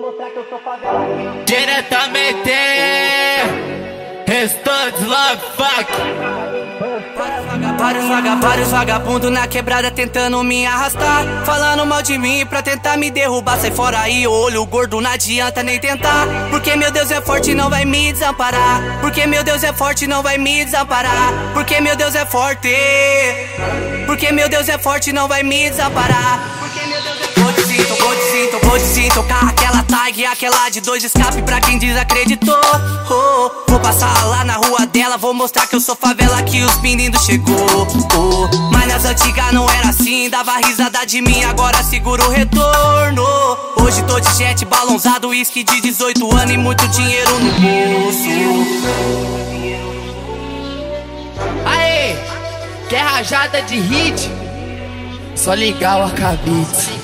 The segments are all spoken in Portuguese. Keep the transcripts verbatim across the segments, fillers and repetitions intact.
mostrar que eu sou favela. Diretamente Estuds Love Fuck. Vários vaga, vários vagabundos na quebrada tentando me arrastar, falando mal de mim pra tentar me derrubar. Sai fora aí, olho gordo, não adianta nem tentar. Porque meu Deus é forte e não vai me desamparar. Porque meu Deus é forte e não vai me desamparar. Porque meu Deus é forte. Porque meu Deus é forte e não vai me desamparar. Porque meu Deus é forte. Vou desinto, vou desinto, vou desintocar aquela tag, aquela de dois escape pra quem desacreditou. Oh, vou passar lá na rua dela, vou mostrar que eu sou favela, que os meninos chegou. Oh, mas nas antigas não era assim, dava risada de mim, agora segura o retorno. Hoje tô de jet balãozado, uísque de dezoito anos e muito dinheiro no bolso. Aê, quer rajada de hit? Só ligar o Arcabitz.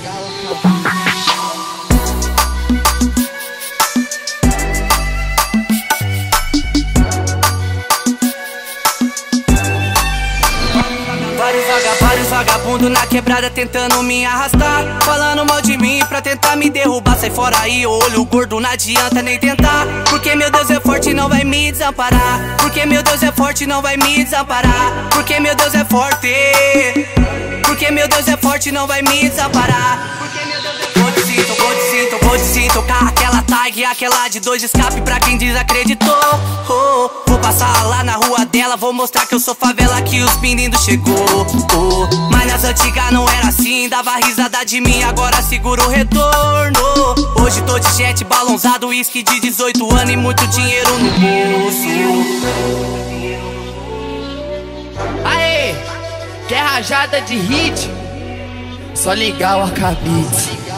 Vários vagabundos na quebrada tentando me arrastar, falando mal de mim pra tentar me derrubar. Sai fora aí, olho gordo, não adianta nem tentar. Porque meu Deus é forte e não vai me desamparar. Porque meu Deus é forte e não vai me desamparar. Porque meu Deus é forte. Porque meu Deus é forte e não vai me desamparar. Porque meu Deus é forte. Vou desinto, vou desinto, vou desintocar aquela tag, aquela de dois escape pra quem desacreditou. Oh, vou passar lá na rua dela, vou mostrar que eu sou favela, que os meninos chegou. Oh, mas nas antigas não era assim, dava risada de mim, agora segura o retorno. Hoje tô de jet balãozado, uísque de dezoito anos e muito dinheiro no bolso. Aê, quer rajada de hit? Só ligar o Arcabitz.